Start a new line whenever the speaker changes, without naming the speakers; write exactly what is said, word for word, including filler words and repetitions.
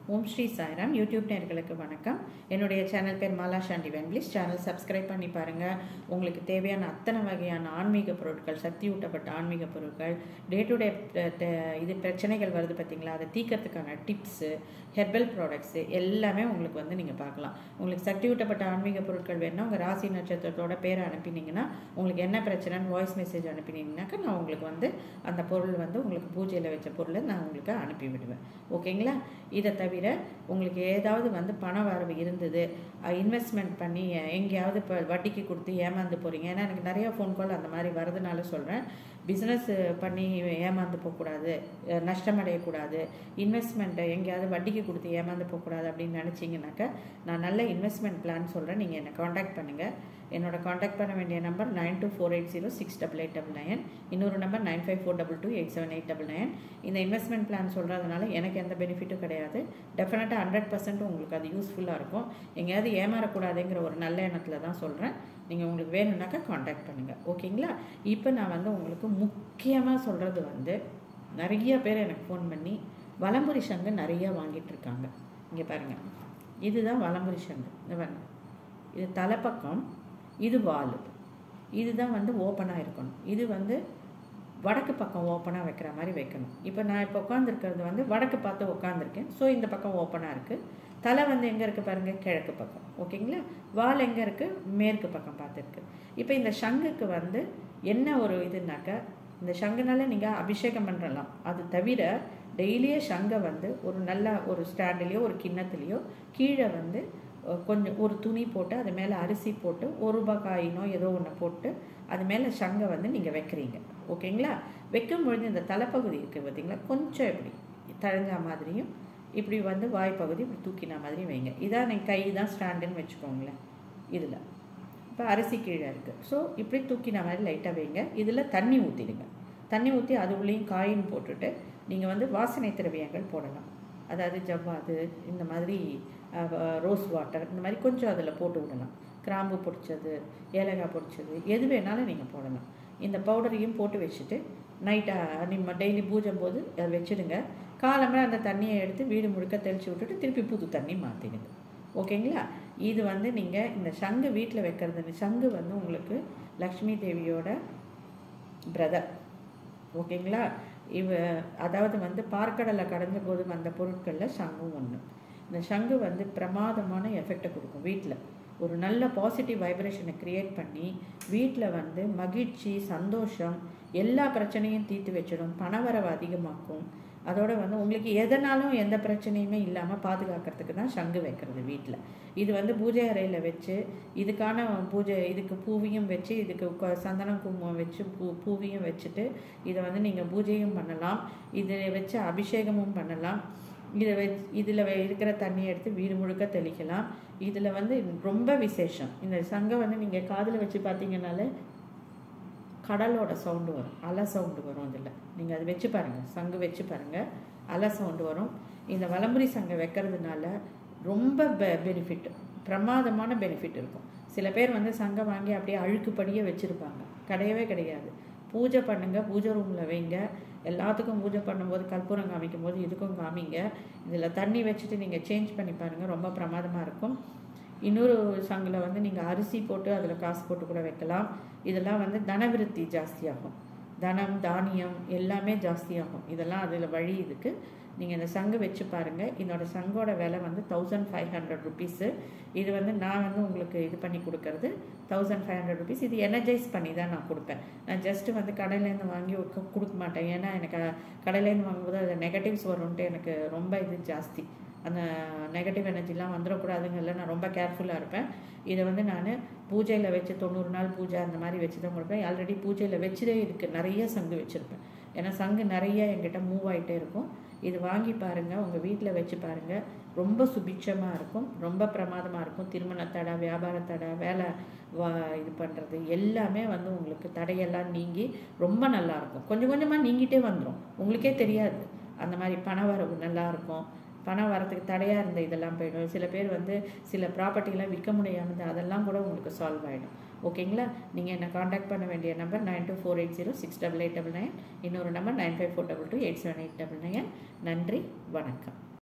ஓம் Sri Sairam YouTube நேயர்களுக்கு வணக்கம். என்னுடைய சேனல் பேர் மாலா சாண்டி வென்ப்ளிஸ். சேனல் சப்ஸ்கிரைப் பண்ணி பாருங்கள். உங்களுக்கு தேவையான அத்தனை வகையான ஆன்மீக பொருட்கள், சக்தி ஊட்டப்பட்ட ஆன்மீக பொருட்கள், டே டு டே இது பிரச்சனைகள் வருது பார்த்தீங்களா, அதை தீர்க்கறதுக்கான டிப்ஸு, ஹெர்பல் ப்ராடக்ட்ஸு எல்லாமே உங்களுக்கு வந்து நீங்கள் பார்க்கலாம். உங்களுக்கு சக்தி ஊட்டப்பட்ட ஆன்மீக பொருட்கள் வேணும்னா உங்கள் ராசி நட்சத்திரத்தோட பேரை அனுப்பினீங்கன்னா, உங்களுக்கு என்ன பிரச்சனைன்னு வாய்ஸ் மெசேஜ் அனுப்பினீங்கன்னாக்கா நான் உங்களுக்கு வந்து அந்த பொருள் வந்து உங்களுக்கு பூஜையில் வச்ச பொருளை நான் உங்களுக்கு அனுப்பி விடுவேன். ஓகேங்களா? இதை தவிர உங்களுக்கு ஏதாவது வந்து பண வரவு இருந்தது, இன்வெஸ்ட்மெண்ட் பண்ணி எங்கேயாவது இப்போ வட்டிக்கு கொடுத்து ஏமாந்து போகிறீங்க. ஏன்னா எனக்கு நிறையா ஃபோன் கால் அந்த மாதிரி வரதுனால சொல்கிறேன். பிஸ்னஸ் பண்ணி ஏமாந்து போகக்கூடாது, நஷ்டமடையக்கூடாது, இன்வெஸ்ட்மெண்ட்டை எங்கேயாவது வட்டிக்கு கொடுத்து ஏமாந்து போகக்கூடாது அப்படின்னு நினச்சிங்கனாக்கா நான் நல்ல இன்வெஸ்ட்மெண்ட் பிளான் சொல்கிறேன். நீங்கள் என்னை காண்டாக்ட் பண்ணுங்கள். என்னோட காண்டாக்ட் பண்ண வேண்டிய number nine two four eight zero six double eight double nine. இன்னொரு number nine five four double two eight seven eight double nine. இந்த இன்வெஸ்ட்மெண்ட் பிளான் சொல்கிறதுனால எனக்கு எந்த பெனிஃபிட்டும் கிடையாது. டெஃபினட்டாக ஹண்ட்ரட் பர்சன்ட் உங்களுக்கு அது யூஸ்ஃபுல்லாக இருக்கும். எங்கேயாவது ஏமாறக்கூடாதுங்கிற ஒரு நல்ல எண்ணத்தில் தான் சொல்கிறேன். நீங்கள் உங்களுக்கு வேணும்னாக்கா காண்டாக்ட் பண்ணுங்கள். ஓகேங்களா? இப்போ நான் வந்து உங்களுக்கு முக்கியமாக சொல்கிறது வந்து, நிறைய பேர் எனக்கு ஃபோன் பண்ணி வலம்புரி சங்கு நிறையா வாங்கிட்டு இருக்காங்க. இங்கே பாருங்கள், இதுதான் வலம்புரி சங்கு. இந்த பாருங்க, இது தலைப்பக்கம், இது வால், இதுதான் வந்து ஓப்பனாக இருக்கணும். இது வந்து வடக்கு பக்கம் ஓப்பனாக வைக்கிற மாதிரி வைக்கணும். இப்போ நான் இப்போ உட்காந்துருக்கிறது வந்து வடக்கு பார்த்து உட்காந்துருக்கேன். ஸோ இந்த பக்கம் ஓப்பனாக இருக்குது. தலை வந்து எங்கே இருக்குது பாருங்கள், கிழக்கு பக்கம். ஓகேங்களா? வால் எங்கே இருக்குது, மேற்கு பக்கம் பார்த்துருக்கு. இப்போ இந்த சங்குக்கு வந்து என்ன ஒரு இதுனாக்கா, இந்த சங்குனால நீங்கள் அபிஷேகம் பண்ணலாம். அது தவிர டெய்லியே சங்கை வந்து ஒரு நல்ல ஒரு ஸ்டாண்ட்லேயோ ஒரு கிண்ணத்துலேயோ கீழே வந்து கொஞ்சம் ஒரு துணி போட்டு அது மேலே அரிசி போட்டு ஒரு ரூபாய் காயினோ ஏதோ ஒன்று போட்டு அது மேலே சங்கை வந்து நீங்கள் வைக்கிறீங்க. ஓகேங்களா? வைக்கும்பொழுது இந்த தலைப்பகுதி இருக்குது பார்த்தீங்களா, கொஞ்சம் இப்படி தழைஞ்ச மாதிரியும் இப்படி வந்து வாய்ப்பகுதி இப்படி தூக்கின மாதிரியும் வைங்க. இதான் நீங்கள் கை தான் ஸ்டாண்டுன்னு வச்சுக்கோங்களேன். இதில் இப்போ அரிசி கீழே இருக்குது. ஸோ இப்படி தூக்கின மாதிரி லைட்டாக வைங்க. இதில் தண்ணி ஊற்றிடுங்க. தண்ணி ஊற்றி அது உள்ளேயும் காயின் போட்டுட்டு நீங்கள் வந்து வாசனை திரவியங்கள் போடலாம். அதாவது ஜவ்வாது, இந்த மாதிரி ரோஸ் வாட்டர், இந்த மாதிரி கொஞ்சம் அதில் போட்டு விடலாம். கிராம்பு பொடிச்சது, ஏலக்காய் பொடிச்சது, எது வேணாலும் நீங்கள் போடலாம். இந்த பவுடரையும் போட்டு வச்சுட்டு நைட்டாக நம்ம டெய்லி பூஜை போது அதை வச்சுடுங்க. காலமே அந்த தண்ணியை எடுத்து வீடு முழுக்க தெளித்து விட்டுட்டு திருப்பி புது தண்ணி மாற்றிடுங்க. ஓகேங்களா? இது வந்து நீங்கள் இந்த சங்கு வீட்டில் வைக்கிறது, சங்கு வந்து உங்களுக்கு லக்ஷ்மி தேவியோட பிரதர். ஓகேங்களா? இவ அதாவது வந்து பார்க்கடலை கடைஞ்ச போது வந்த பொருட்களில் சங்கும் ஒன்று. இந்த சங்கு வந்து பிரமாதமான எஃபெக்டை கொடுக்கும். வீட்டில் ஒரு நல்ல பாசிட்டிவ் வைப்ரேஷனை க்ரியேட் பண்ணி வீட்டில் வந்து மகிழ்ச்சி, சந்தோஷம், எல்லா பிரச்சனையும் தீர்த்து வச்சிடும். பணவரவு அதிகமாக்கும். அதோடு வந்து உங்களுக்கு எதனாலும் எந்த பிரச்சனையுமே இல்லாமல் பாதுகாக்கிறதுக்கு தான் சங்கு வைக்கிறது வீட்டில். இது வந்து பூஜை அறையில் வச்சு இதுக்கான பூஜை, இதுக்கு பூவையும் வச்சு, இதுக்கு சந்தனம் குங்குமம் வச்சு பூ பூவையும் வச்சுட்டு இதை வந்து நீங்கள் பூஜையும் பண்ணலாம். இதை வச்சு அபிஷேகமும் பண்ணலாம். இதை வச்சு இதில் இருக்கிற தண்ணியை எடுத்து வீடு முழுக்க தெளிக்கலாம். இதில் வந்து ரொம்ப விசேஷம், இந்த சங்கை வந்து நீங்கள் காதில் வச்சு பார்த்தீங்கன்னாலே கடலோட சவுண்டு வரும், அலை சவுண்டு வரும். இதில் நீங்கள் அதை வச்சு பாருங்கள், சங்கு வச்சு பாருங்கள், அலை சவுண்டு வரும். இந்த வலம்புரி சங்கை வைக்கிறதுனால ரொம்ப பெ பெனிஃபிட் பிரமாதமான பெனிஃபிட் இருக்கும். சில பேர் வந்து சங்கை வாங்கி அப்படியே அழுக்குப்படியே வச்சுருப்பாங்க. கிடையவே கிடையாது. பூஜை பண்ணுங்கள், பூஜை ரூமில் வைங்க. எல்லாத்துக்கும் பூஜை பண்ணும்போது கற்பூரம் காமிக்கும் போது இதுக்கும் காமிங்க. இதில் தண்ணி வச்சுட்டு நீங்கள் சேஞ்ச் பண்ணி பாருங்கள், ரொம்ப பிரமாதமாக இருக்கும். இன்னொரு சங்கில் வந்து நீங்கள் அரிசி போட்டு அதில் காசு போட்டு கூட வைக்கலாம். இதெல்லாம் வந்து தனவிருத்தி ஜாஸ்தியாகும். தனம், தானியம் எல்லாமே ஜாஸ்தியாகும். இதெல்லாம் அதில் வழி இதுக்கு. நீங்கள் இந்த சங்கு வச்சு பாருங்கள். என்னோடய சங்கோட விலை வந்து தௌசண்ட் ஃபைவ் ஹண்ட்ரட் ருபீஸு. இது வந்து நான் வந்து உங்களுக்கு இது பண்ணி கொடுக்கறது தௌசண்ட் ஃபைவ் ஹண்ட்ரட் ருபீஸ். இது எனர்ஜைஸ் பண்ணி தான் நான் கொடுப்பேன். நான் ஜஸ்ட்டு வந்து கடையிலேருந்து வாங்கி கொடுக்க மாட்டேன். ஏன்னா எனக்கு கடையிலேருந்து வாங்கும்போது அதில் நெகட்டிவ்ஸ் வரும்ன்ட்டு எனக்கு ரொம்ப இது ஜாஸ்தி. அந்த நெகட்டிவ் எனர்ஜிலாம் வந்துடக்கூடாதுங்கல்ல, நான் ரொம்ப கேர்ஃபுல்லாக இருப்பேன். இதை வந்து நான் பூஜையில் வச்சு தொண்ணூறு நாள் பூஜை அந்த மாதிரி வச்சு தான் கொடுப்பேன். ஆல்ரெடி பூஜையில் வச்சுதே இருக்குது, நிறைய சங்கு வச்சுருப்பேன். ஏன்னா சங்கு நிறைய என்கிட்ட மூவ் ஆகிட்டே இருக்கும். இது வாங்கி பாருங்கள், உங்கள் வீட்டில் வச்சு பாருங்கள். ரொம்ப சுபிட்சமாக இருக்கும், ரொம்ப பிரமாதமாக இருக்கும். திருமண தடை, வியாபார தடை, வேலை வா இது பண்ணுறது எல்லாமே வந்து உங்களுக்கு தடையெல்லாம் நீங்கி ரொம்ப நல்லாயிருக்கும். கொஞ்சம் கொஞ்சமாக நீங்கிட்டே வந்துடும், உங்களுக்கே தெரியாது. அந்த மாதிரி பண வரவு நல்லாயிருக்கும். பணம் வரத்துக்கு தடையாக இருந்த இதெல்லாம் போயிடும். சில பேர் வந்து சில ப்ராப்பர்ட்டிலாம் விற்க முடியாமல் அதெல்லாம் கூட உங்களுக்கு சால்வ் ஆகிடும். ஓகேங்களா? நீங்கள் என்னை காண்டாக்ட் பண்ண வேண்டிய number nine two four eight zero six double eight double nine. இன்னொரு number nine five four double two eight seven eight double nine. நன்றி, வணக்கம்.